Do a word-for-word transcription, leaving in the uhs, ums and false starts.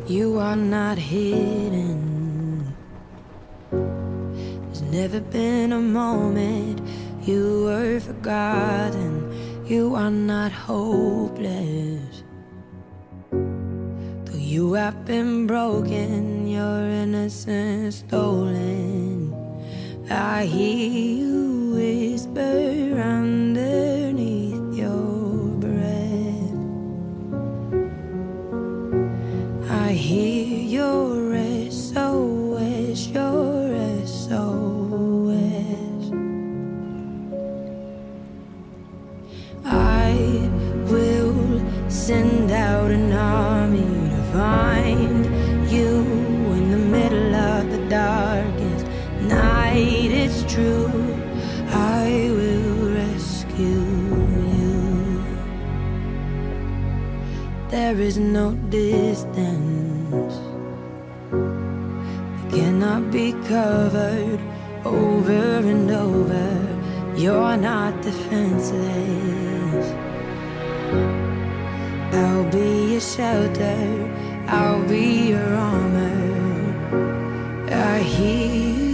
You are not hidden. There's never been a moment you were forgotten. You are not hopeless. Though you have been broken, your innocence stolen, I hear you whisper underneath your breath. I hear your S O S, your S O S. I will send out an army to find you in the middle of the darkest night. It's true, I will rescue you. There is no distance that cannot be covered over and over. You're not defenseless. I'll be your shelter, I'll be your armor. I hear